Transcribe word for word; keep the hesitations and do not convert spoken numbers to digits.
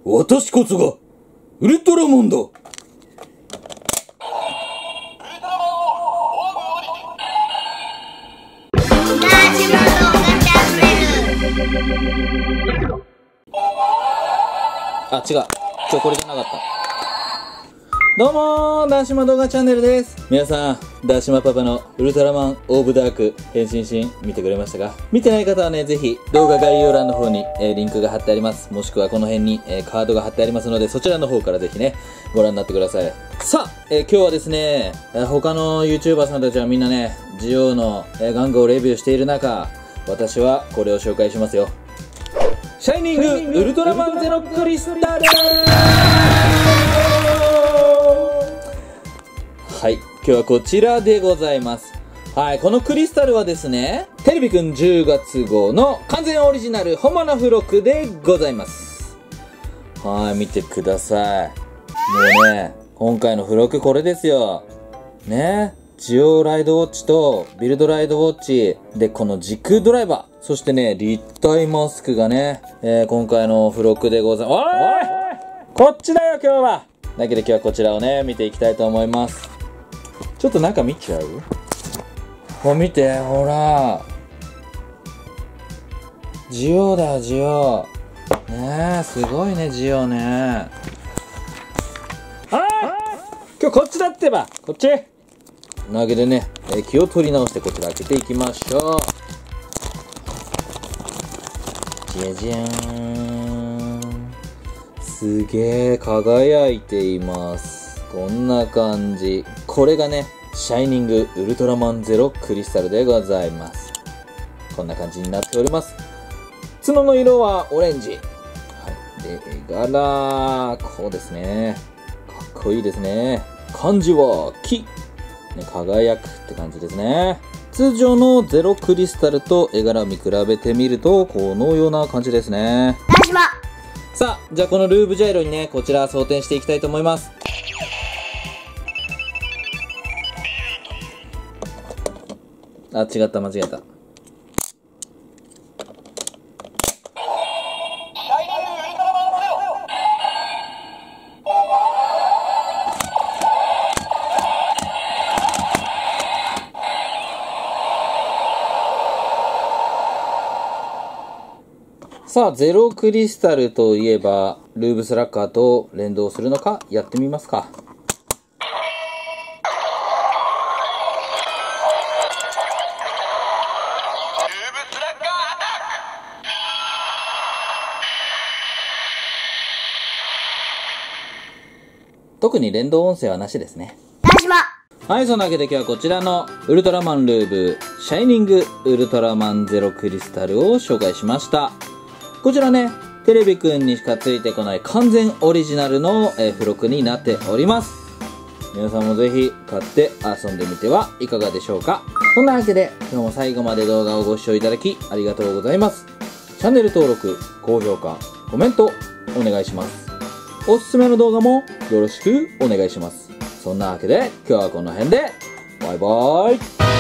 私こそがウルトラマンだ。あ、違う。今日これじゃなかった。どうもー、ダーシマ動画チャンネルです。皆さん、ダーシマパパのウルトラマンオーブダーク変身シーン見てくれましたか？見てない方はね、ぜひ動画概要欄の方に、えー、リンクが貼ってあります。もしくはこの辺に、えー、カードが貼ってありますので、そちらの方からぜひね、ご覧になってください。さあ、えー、今日はですね、えー、他の YouTuber さんたちはみんなね、ジオウの、えー、玩具をレビューしている中、私はこれを紹介しますよ。シャイニングウルトラマンゼロクリスタル。はい、今日はこちらでございます。はい、このクリスタルはですね、テレビくんじゅうがつ号の完全オリジナル本物付録でございます。はい、見てください。もうね、今回の付録これですよ。ね、ジオライドウォッチとビルドライドウォッチで、この時空ドライバー、そしてね、立体マスクがね、えー、今回の付録でございます。おいこっちだよ今日は。だけど今日はこちらをね、見ていきたいと思います。ちょっと中見ちゃう？ほら見て、ほら。ジオだよ、ジオ。ねえ、すごいね、ジオね。ああ今日こっちだってばこっちなわけでね、えー、気を取り直してこちら開けていきましょう。じゃじゃーん。すげえ輝いています。こんな感じ。これがね、シャイニングウルトラマンゼロクリスタルでございます。こんな感じになっております。角の色はオレンジ。はい。で、絵柄、こうですね。かっこいいですね。漢字は木。ね、輝くって感じですね。通常のゼロクリスタルと絵柄を見比べてみると、このような感じですね。さあ、じゃあこのルーブジャイロにね、こちら装填していきたいと思います。あ、違った、間違えた。さあ、ゼロクリスタルといえば、ルーブスラッガーと連動するのか、やってみますか。特に連動音声はなしですね。はい、そんなわけで今日はこちらのウルトラマンルーブ、シャイニングウルトラマンゼロクリスタルを紹介しました。こちらね、テレビくんにしかついてこない完全オリジナルの、えー、付録になっております。皆さんもぜひ買って遊んでみてはいかがでしょうか。そんなわけで今日も最後まで動画をご視聴いただきありがとうございます。チャンネル登録、高評価、コメントお願いします。おすすめの動画もよろしくお願いします。そんなわけで今日はこの辺でバイバーイ。